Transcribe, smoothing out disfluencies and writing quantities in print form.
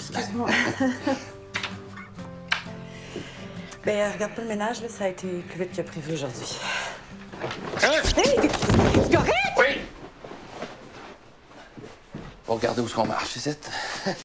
Excuse-moi. Ben, regarde pas le ménage, là, ça a été plus vite que prévu aujourd'hui. Hein? Hey, t'es correct? Oui! Faut regarder où est-ce qu'on marche, ici.